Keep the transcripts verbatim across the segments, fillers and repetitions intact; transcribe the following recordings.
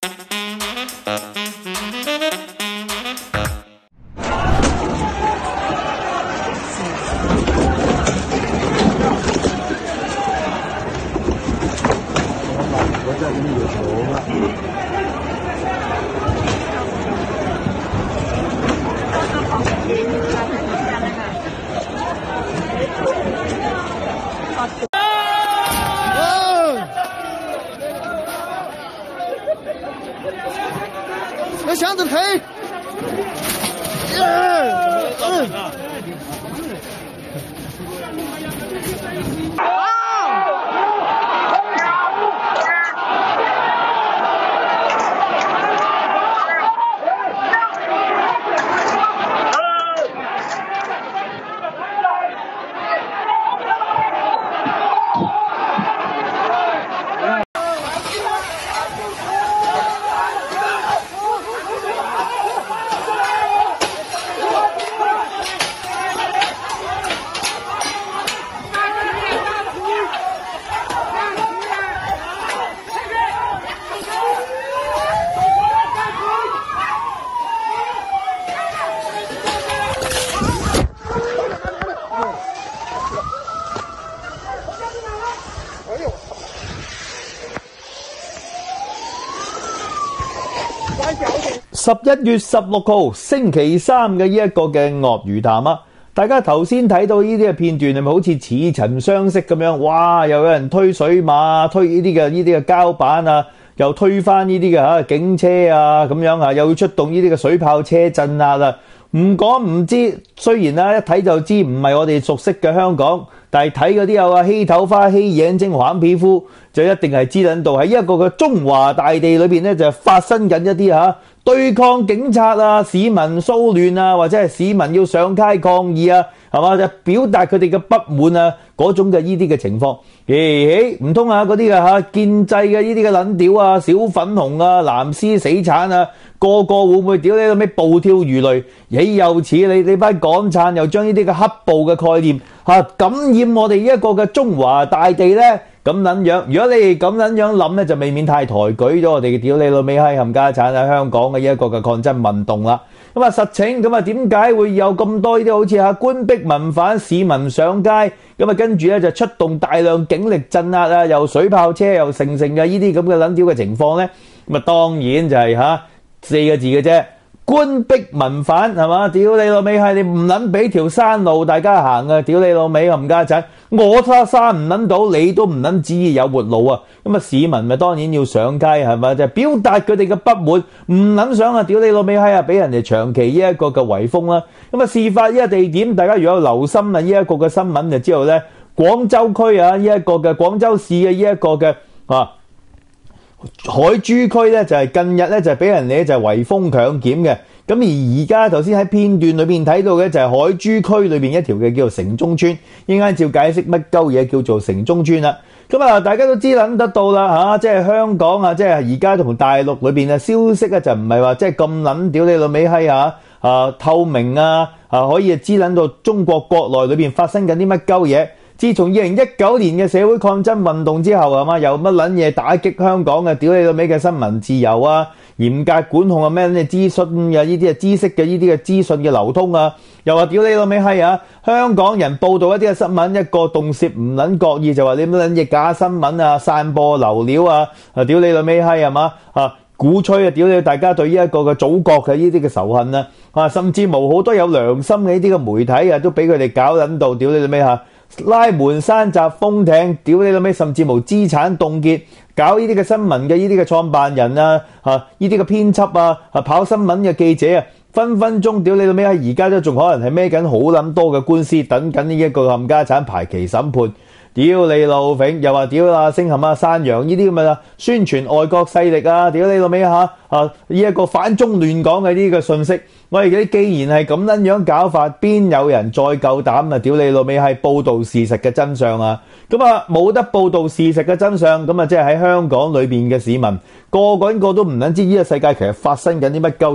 那箱子推，十一月十六號星期三嘅呢一個嘅鱷魚潭啊，大家頭先睇到呢啲嘅片段係咪好似似曾相識咁樣？哇！又有人推水馬，推呢啲嘅呢啲嘅膠板啊，又推翻呢啲嘅嚇警車啊咁樣啊，又要出動呢啲嘅水炮車鎮壓啊！唔講唔知，雖然啦一睇就知唔係我哋熟悉嘅香港，但係睇嗰啲有啊黑頭髮、黑眼睛、黃皮膚，就一定係知道到喺一個嘅中華大地裏邊咧，就發生緊一啲嚇對抗警察啊、市民騷亂啊，或者係市民要上街抗議啊，係嘛？就表達佢哋嘅不滿啊，嗰種嘅呢啲嘅情況。咦？唔通啊嗰啲嘅嚇建制嘅呢啲嘅撚屌啊、小粉紅啊、藍絲死產啊，個個會唔會屌你老味暴跳如雷？咦？又似你你班港燦又將呢啲嘅黑暴嘅概念嚇感染我哋呢一個嘅中華大地咧？咁撚樣，如果你哋咁撚樣諗咧，就未免太抬舉咗我哋嘅屌你老味閪冚家產喺香港嘅呢一個嘅抗爭運動啦。咁啊實情咁啊點解會有咁多呢啲好似嚇官逼民反、市民上街咁啊？跟住咧就出動大量警力鎮壓啊，又水炮車又成成嘅呢啲咁嘅撚屌嘅情況咧？咁啊當然就係嚇四個字嘅啫。官逼民反係嘛？屌你老味係你唔撚俾條山路大家行啊！屌你老味冚家產，我揸山唔撚到，你都唔撚旨意有活路啊！咁啊市民咪當然要上街係咪？就表達佢哋嘅不滿，唔撚想啊！屌你老味係啊！俾人哋長期呢一個嘅圍封啦。咁啊事發呢個地點，大家如果有留心啊呢一個嘅新聞就知道咧，廣州區啊呢一個嘅廣州市嘅呢一個嘅啊。海珠區咧就係近日咧就係俾人哋就係圍封強檢嘅，咁而而家頭先喺片段裏邊睇到嘅就係海珠區裏邊一條嘅叫做城中村，應該照解釋乜鳩嘢叫做城中村啦。咁啊大家都知諗得到啦嚇，即係香港啊，即係而家同大陸裏邊嘅消息啊就唔係話即係咁撚屌你老味閪啊啊透明啊啊可以知撚到中國國內裏邊發生緊啲乜鳩嘢。自從二零一九年嘅社會抗爭運動之後係嘛，有乜撚嘢打擊香港嘅屌你老味嘅新聞自由啊，嚴格管控啊咩咩資訊嘅呢啲啊知識嘅呢啲嘅資訊嘅流通啊，又話屌你老味係啊，香港人報導一啲嘅新聞一個動輒唔撚覺意就話你乜撚嘢假新聞啊，散播流料啊，啊屌你老味係係嘛啊鼓吹啊屌你大家對呢一個嘅祖國嘅呢啲嘅仇恨啊，啊甚至無好多有良心嘅呢啲嘅媒體啊都俾佢哋搞撚到屌你老味嚇。拉門山閘封艇，屌你老味，甚至無資產凍結，搞呢啲嘅新聞嘅呢啲嘅創辦人啊，嚇呢啲嘅編輯啊，啊跑新聞嘅記者啊，分分鐘屌你老味喺而家都仲可能係孭緊好撚多嘅官司，等緊呢一個冚家產排期審判。屌你老揈，又話屌啊星冚啊山羊呢啲咁嘅宣傳外國勢力啊，屌你老味嚇啊呢一個反中亂港嘅呢個信息，我哋既然係咁撚樣搞法，邊有人再夠膽啊？屌你老味係報導事實嘅真相啊！咁啊冇得報導事實嘅真相，咁啊即係喺香港裏邊嘅市民個個個都唔撚知呢個世界其實發生緊啲乜鳩嘢。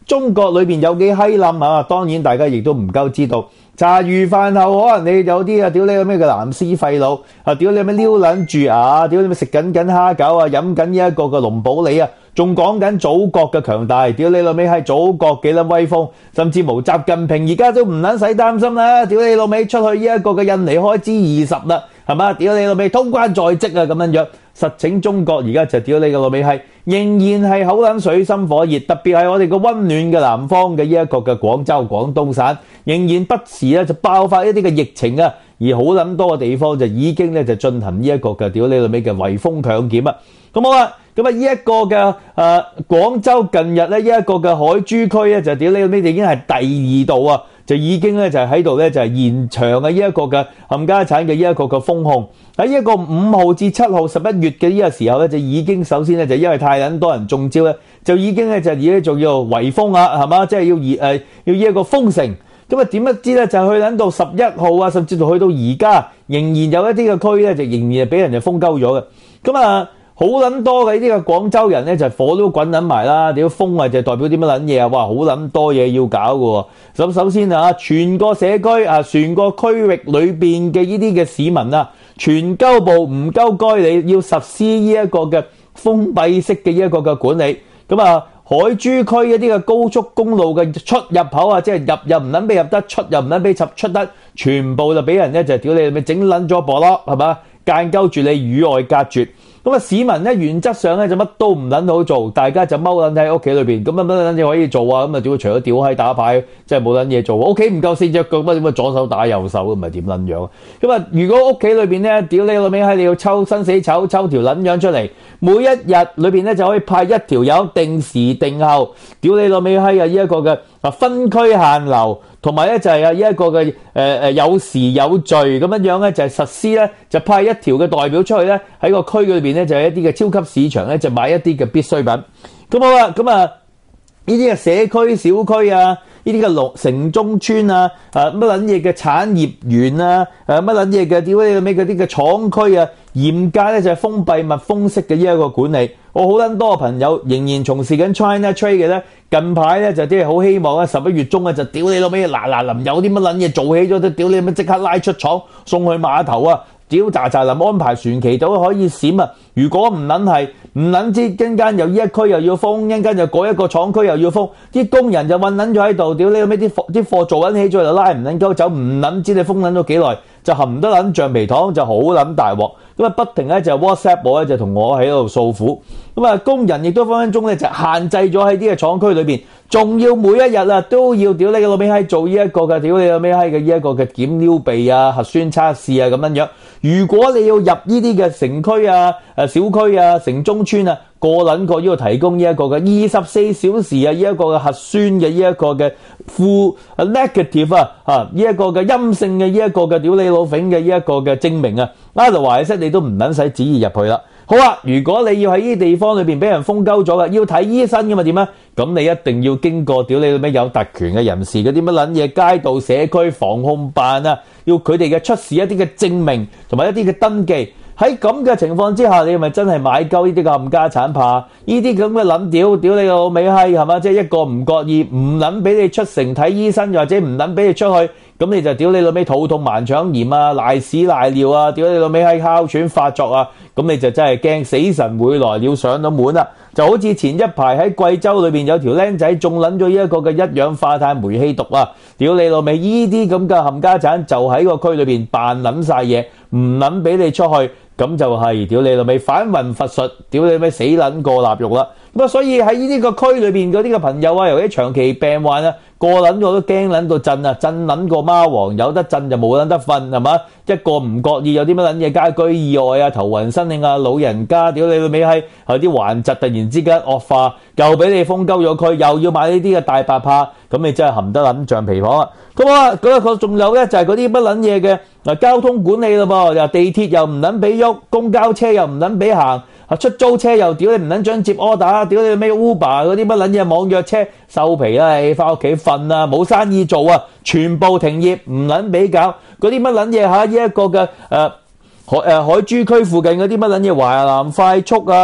中國裏邊有幾閪冧啊？當然大家亦都唔夠知道。茶餘飯後可能你有啲啊，屌你咩嘅藍絲廢佬啊，屌你咩撩撚住牙，屌你咩食緊緊蝦餃啊，飲緊呢一個嘅龍寶利啊，仲講緊祖國嘅強大，屌你老味係祖國幾撚威風，甚至無習近平而家都唔撚使擔心啦，屌你老味出去呢一個嘅印尼開支二十啦，係嘛？屌你老味通關在即啊咁樣樣，實情中國而家就屌你嘅老味係仍然係口撚水深火熱，特別係我哋個溫暖嘅南方嘅呢一個嘅廣州廣東省，仍然不時咧就爆發一啲嘅疫情啊，而好撚多嘅地方就已經咧就進行呢一個嘅屌你老味嘅圍封強檢啊，咁好啦。咁啊！呢一個嘅誒廣州近日咧，呢一個嘅海珠區咧，就屌你老味，已經係第二度啊！就已經咧就喺度咧就係延長啊！呢一個嘅冚家產嘅呢一個嘅封控喺呢一個五號至七號十一月嘅呢個時候咧，就已經首先咧就因為太撚多人中招咧，就已經咧就已經仲要圍封啊，係嘛？即係要熱誒要呢一個封城。咁啊點不知咧就去撚到十一號啊，甚至到去到而家，仍然有一啲嘅區咧就仍然係俾人就封鳩咗嘅。咁啊〜好撚多嘅呢啲嘅廣州人咧，就火都滾撚埋啦！屌封啊，就代表啲乜撚嘢啊？哇，好撚多嘢要搞嘅喎。咁首先啊，全個社區啊，全個區域裏邊嘅呢啲嘅市民啊，全鳩部唔鳩該你要實施呢一個嘅封閉式嘅呢一個嘅管理。咁啊，海珠區一啲嘅高速公路嘅出入口啊，即係入又唔撚俾入得，出又唔撚俾出出得，全部就俾人咧就屌你咪整撚咗波咯，係嘛？間鳩住你與外隔絕。咁啊，市民咧原則上咧就乜都唔撚好做，大家就踎撚喺屋企裏邊，咁乜乜撚嘢可以做啊？咁啊，屌除咗屌閪打牌，即係冇撚嘢做。屋企唔夠四隻腳，乜點解左手打右手咁咪點撚樣？咁啊，如果屋企裏邊咧，屌你老味閪，你要抽生死丑，抽條撚樣出嚟，每一日裏邊咧就可以派一條友定時定候，屌你老味閪啊！呢一個嘅啊分區限流。同埋咧就係啊呢一個嘅誒誒有時有序咁樣樣咧，就係實施咧，就派一條嘅代表出去咧，喺個區裏邊咧就係一啲嘅超級市場咧，就買一啲嘅必需品。咁好啦，咁啊呢啲嘅社區小區啊，呢啲嘅農城中村啊，誒乜撚嘢嘅產業園啊，誒乜撚嘢嘅屌你咩嗰啲嘅廠區啊，嚴格咧就係封閉密封式嘅呢一個管理。我好撚多嘅朋友仍然從事緊 China Trade 嘅咧，近排咧就啲係好希望咧十一月中啊就屌你老味嗱嗱臨有啲乜撚嘢做起咗都屌你乜即刻拉出廠送去碼頭啊！屌喳喳臨安排船期都可以閃啊！如果唔撚係唔撚知，間間又依一區又要封，間間又嗰一個廠區又要封，啲工人就韞撚咗喺度，屌你老味啲貨啲貨做緊起咗就拉唔撚鳩走，唔撚知你封撚咗幾耐，就含得撚橡皮糖就好撚大鑊。咁啊不停咧就 WhatsApp 我咧就同我喺度訴苦。咁啊工人亦都分分鐘咧就限制咗喺啲嘅廠區裏邊，仲要每一日啊都要屌你個老味閪做呢一個嘅屌你個老味閪嘅呢一個嘅檢撩鼻啊核酸測試啊咁樣樣。如果你要入呢啲嘅城區啊、誒小區啊、城中村啊，個撚個要提供呢一個嘅二十四小時啊，呢一個嘅核酸嘅呢一個嘅負 negative 啊，嚇呢一個嘅陰性嘅呢一個嘅屌你老揈嘅呢一個嘅證明啊，啊就話你都唔撚使旨意入去啦。好啊，如果你要喺呢啲地方裏邊俾人封鳩咗嘅，要睇醫生嘅嘛點啊？咁你一定要經過屌你咩有特權嘅人士嗰啲乜撚嘢街道社區防控辦啊，要佢哋嘅出示一啲嘅證明同埋一啲嘅登記。喺咁嘅情況之下，你係咪真係買鳩呢啲嘅冚家產怕？呢啲咁嘅撚屌屌你老味閪係嘛？即係一個唔覺意唔撚俾你出城睇醫生，或者唔撚俾你出去，咁你就屌你老味肚痛盲腸炎啊、賴屎賴尿啊、屌你老味閪哮喘發作啊，咁你就真係驚死神會來了上到門啦！就好似前一排喺貴州裏邊有條僆仔中撚咗呢一個嘅一氧化碳煤氣毒啊！屌你老味，呢啲咁嘅冚家產就喺個區裏邊扮撚晒嘢，唔撚俾你出去。咁就係屌你老味反魂佛術，屌你咩死撚過臘肉啦！咁啊，所以喺呢啲個區裏邊嗰啲嘅朋友啊，尤其長期病患啊，個撚個都驚撚到震啊，震撚個貓王，有得震就冇撚得瞓，係嘛？一個唔覺意有啲乜撚嘢家居意外啊、頭暈身㷫啊、老人家屌你老味閪，有啲頑疾突然之間惡化，又俾你封鳩咗佢，又要買呢啲嘅大白怕，咁你真係含得撚橡皮糖啊！咁啊，嗰個仲有咧就係嗰啲乜撚嘢嘅嗱交通管理咯噃，又地鐵又唔撚俾喐，公交車又唔撚俾行。出租車又屌你唔撚張接 order， 屌你咩 Uber 嗰啲乜撚嘢網約車收皮啦，你翻屋企瞓啊，冇生意做啊，全部停業唔撚俾搞，嗰啲乜撚嘢嚇呢一個嘅誒海誒海珠區附近嗰啲乜撚嘢華南快速啊、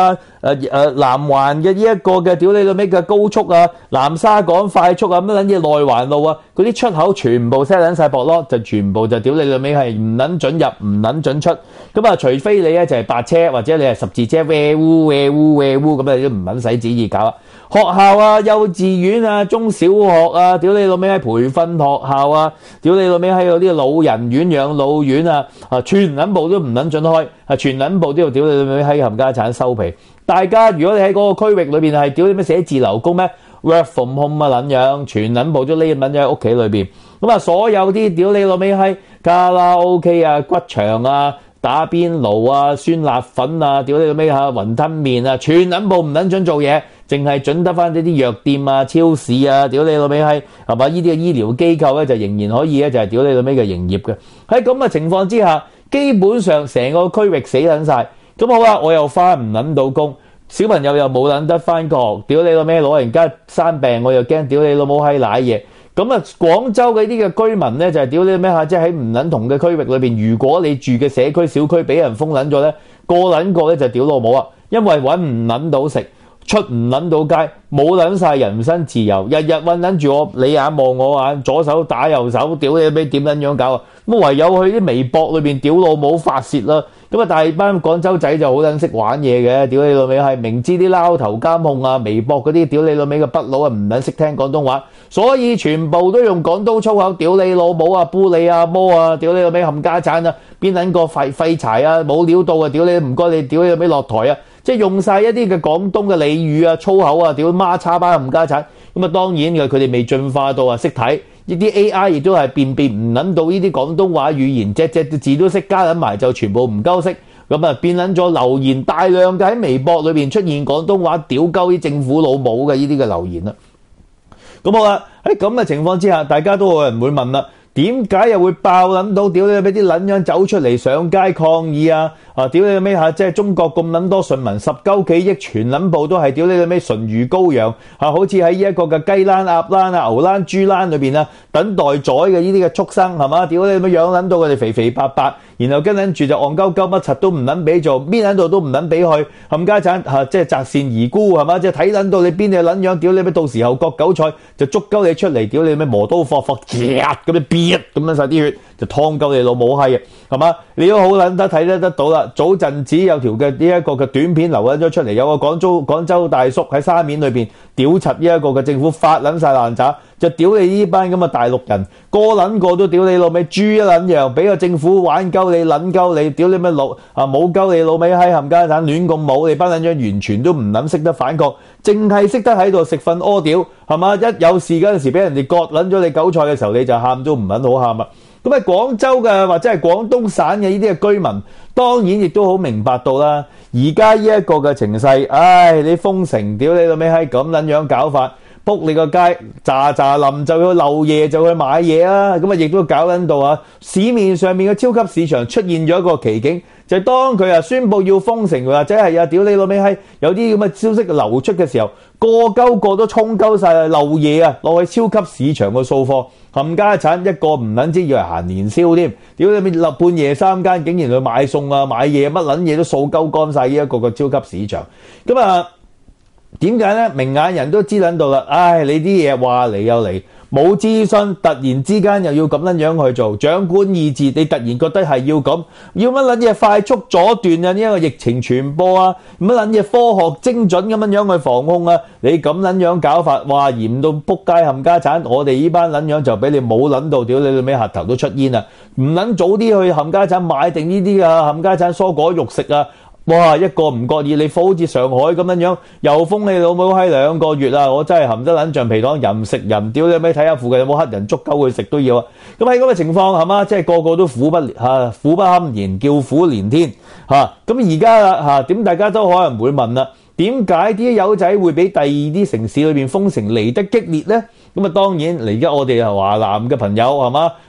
誒誒南環嘅呢一個嘅屌你老味嘅高速啊，南沙港快速啊，乜撚嘢內環路啊，嗰啲出口全部 set 撚曬博咯，就全部就屌你老味係唔撚準入，唔撚準出。咁啊，除非你咧就係白車或者你係十字車，喂烏喂烏喂烏咁啊，都唔撚使旨意搞啦。學校啊、幼稚園啊、中小學啊，屌你老味喺培訓學校啊，屌你老味喺嗰啲老人院、養老院啊，啊全撚部都唔撚準開，啊全撚部都要屌你老味喺冚家產收皮。大家如果你喺嗰個區域裏邊係屌你咩寫字樓工咩 work from home 啊撚樣，全撚部都匿撚咗喺屋企裏邊。咁啊，所有啲屌你老味喺卡拉 OK 啊、骨場啊、打邊爐啊、酸辣粉啊，屌你老味嚇雲吞麵啊，全撚部唔撚準做嘢。淨係準得翻呢啲藥店啊、超市啊，屌你老味係係嘛？呢啲嘅醫療機構咧就仍然可以咧，就係屌你老味嘅營業嘅。喺咁嘅情況之下，基本上成個區域死撚晒。咁好啦，我又翻唔撚到工，小朋友又冇撚得翻學，屌你老味老人家生病，我又驚屌你老母閪瀨嘢。咁啊，廣州嘅啲嘅居民咧就係屌你咩嚇，即係喺唔撚同嘅區域裏邊，如果你住嘅社區小區俾人封撚咗咧，個撚個咧就屌老母啊，因為揾唔撚到食。出唔撚到街，冇撚晒人身自由，日日韞撚住我，你眼望我眼，左手打右手，屌你咩點撚樣搞啊？咁唯有去啲微博裏邊屌老母發泄啦。咁啊，大班廣州仔就好撚識玩嘢嘅，屌你老味係明知啲撈頭監控啊，微博嗰啲屌你老味嘅筆佬啊，唔撚識聽廣東話，所以全部都用廣東粗口屌你老母啊、煲你啊、魔啊，屌你老味冚家產啊，邊撚個廢廢柴啊，冇料到啊，屌你唔該你屌你老味落台啊！即係用晒一啲嘅廣東嘅俚語啊、粗口啊，屌孖叉巴冚家產。咁啊，當然嘅佢哋未進化到啊識睇，呢啲 A I 亦都係辨別唔撚到呢啲廣東話語言，隻隻字都識加撚埋就全部唔鳩識。咁啊變撚咗留言大量嘅喺微博裏邊出現廣東話屌鳩啲政府老母嘅呢啲嘅留言啦。咁好啦，喺咁嘅情況之下，大家都有人會問啦。點解又會爆撚到屌你俾啲撚樣走出嚟上街抗議啊？啊屌你咩嚇！即係中國咁撚多順民，十鳩幾億全撚部都係屌你咩純如羔羊啊！好似喺呢一個嘅雞欄、鴨欄啊、牛欄、豬欄裏邊啊，等待宰嘅呢啲嘅畜生係嘛？屌你咩樣撚到佢哋肥肥白白，然後跟撚住就戇鳩鳩乜柒都唔撚俾做，邊撚度都唔撚俾去冚家產嚇！即係擇善而沽係嘛？即係睇撚到你邊隻撚樣，屌你咩到時候割韭菜就捉鳩你出嚟，屌你咩磨刀霍霍，咁你變咁樣晒啲血就燙鳩你老母閪嘅，係嘛？你都好撚得睇得得到啦。早陣子有條嘅呢一個嘅短片流緊咗出嚟，有個廣州廣州大叔喺沙面裏邊屌柒呢一個嘅政府發撚晒爛渣，就屌你呢班咁嘅大陸人，個撚個都屌你老味豬一撚樣，俾個政府玩鳩你撚鳩你，屌你咩老啊冇鳩你老味閪冚家產亂咁冇，你班撚樣完全都唔撚識得反抗，淨係識得喺度食瞓屙屌係嘛？一有事嗰陣時俾人哋割撚咗你韭菜嘅時候，你就喊都唔撚好喊啊！咁喺廣州嘅或者係廣東省嘅呢啲嘅居民，當然亦都好明白到啦。而家呢一個嘅情勢，唉，你封城，屌你老味閪咁撚樣搞法，仆你個街，咋咋臨就去漏夜就去買嘢啊！咁啊，亦都搞撚到啊，市面上面嘅超級市場出現咗一個奇景，就係當佢啊宣布要封城或者係啊屌你老味閪有啲咁嘅消息流出嘅時候，個鳩個都衝鳩晒漏嘢啊，落去超級市場嘅掃貨。冚家產一個唔撚知以為行年宵添，屌你咪立半夜三更竟然去買餸啊買嘢乜撚嘢都掃鳩乾晒呢一個個超級市場。咁啊點解咧？明眼人都知撚到啦。唉，你啲嘢話嚟又嚟，冇諮詢，突然之間又要咁樣樣去做，長官意志，你突然覺得係要咁，要乜撚嘢快速阻斷啊呢一個疫情傳播啊，乜撚嘢科學精準咁樣樣去防控啊？你咁撚樣搞法，哇嚴到仆街冚家產，我哋呢班撚樣就俾你冇撚到，屌你老味核頭都出煙啊！唔撚早啲去冚家產買定呢啲啊冚家產蔬果肉食啊！哇！一個唔覺意，你好似上海咁樣樣，又封你老母閪兩個月啊！我真係含得撚橡皮糖，任食任屌你咪睇下附近有冇黑人捉鳩去食都要啊！咁喺咁嘅情況係嘛，即係個個都苦不嚇、啊、苦不堪言，叫苦連天嚇。咁而家啦嚇，點、啊、大家都可能會問啦，點解啲友仔會比第二啲城市裏邊封城嚟得激烈呢？咁啊，當然嚟而家我哋係華南嘅朋友係嘛，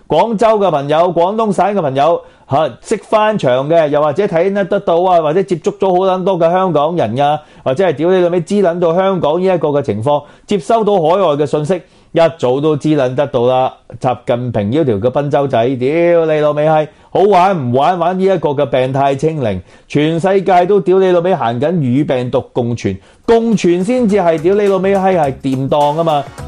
廣州嘅朋友、廣東省嘅朋友嚇識翻牆嘅，又或者睇得得到啊，或者接觸咗好撚多嘅香港人啊，或者係屌你老味知撚到香港呢一個嘅情況，接收到海外嘅信息，一早都知撚得到啦。習近平呢條嘅賓州仔，屌你老味係好玩唔玩玩呢一個嘅病態清零，全世界都屌你老味行緊與病毒共存，共存先至係屌你老味係係掂當啊嘛。